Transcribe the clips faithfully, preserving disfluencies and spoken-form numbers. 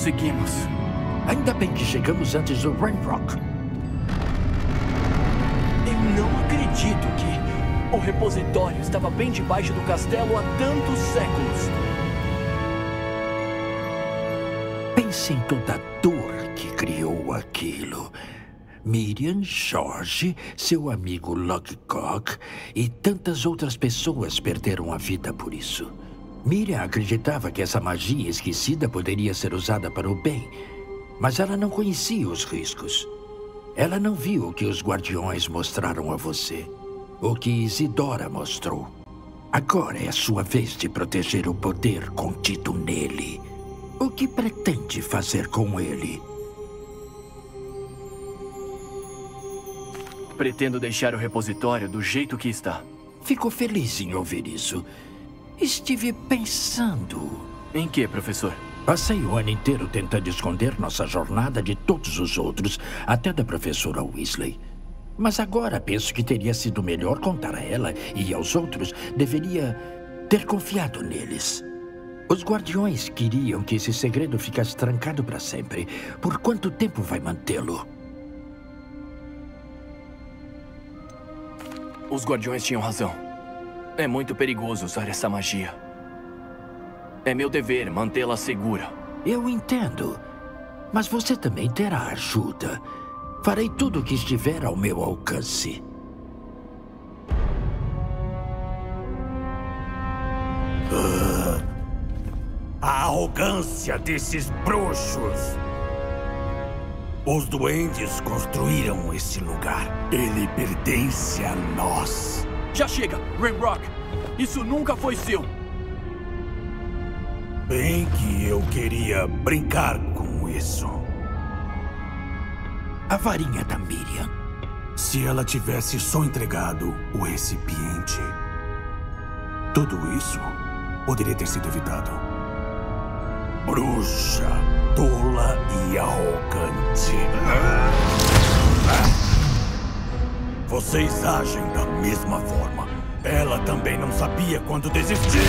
Conseguimos. Ainda bem que chegamos antes do Ranrock. Eu não acredito que o repositório estava bem debaixo do castelo há tantos séculos. Pense em toda a dor que criou aquilo. Miriam, Jorge, seu amigo Logcock e tantas outras pessoas perderam a vida por isso. Miriam acreditava que essa magia esquecida poderia ser usada para o bem, mas ela não conhecia os riscos. Ela não viu o que os guardiões mostraram a você, o que Isidora mostrou. Agora é a sua vez de proteger o poder contido nele. O que pretende fazer com ele? Pretendo deixar o repositório do jeito que está. Fico feliz em ouvir isso. Estive pensando... Em que, professor? Passei o ano inteiro tentando esconder nossa jornada de todos os outros, até da professora Weasley. Mas agora penso que teria sido melhor contar a ela e aos outros. Deveria ter confiado neles. Os guardiões queriam que esse segredo ficasse trancado para sempre. Por quanto tempo vai mantê-lo? Os guardiões tinham razão. É muito perigoso usar essa magia. É meu dever mantê-la segura. Eu entendo. Mas você também terá ajuda. Farei tudo o que estiver ao meu alcance. Uh, a arrogância desses bruxos. Os duendes construíram esse lugar. Ele pertence a nós. Já chega, Ranrock! Isso nunca foi seu! Bem que eu queria brincar com isso. A varinha da Miriam. Se ela tivesse só entregado o recipiente, tudo isso poderia ter sido evitado. Bruxa, tola e arrogante. Vocês agem da mesma forma. Ela também não sabia quando desistir.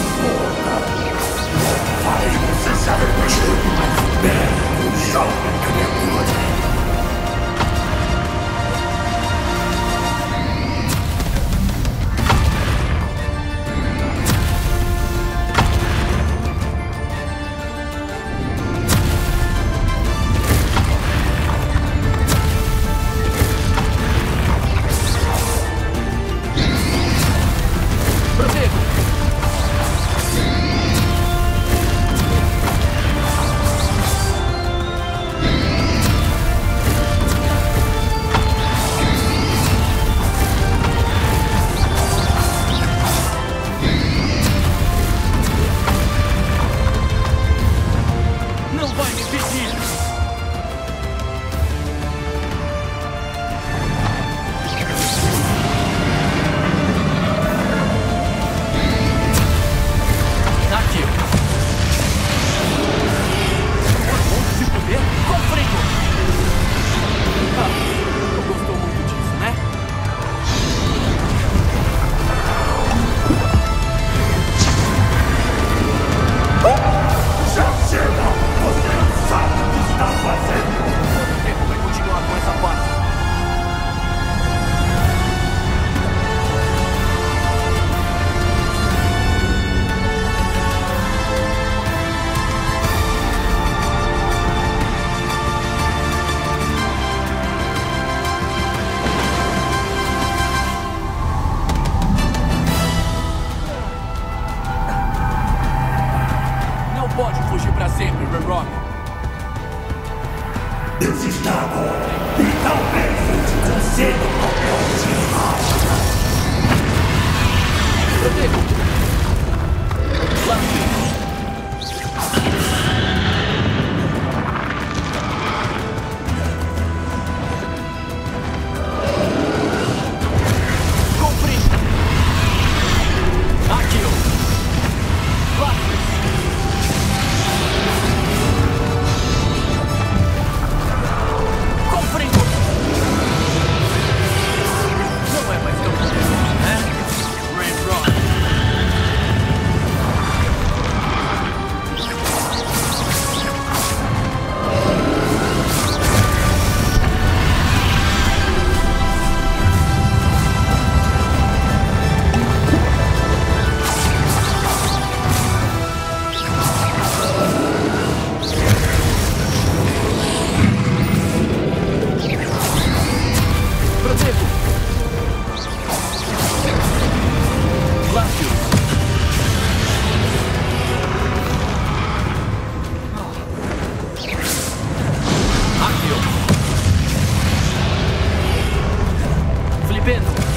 Jovem Pedro!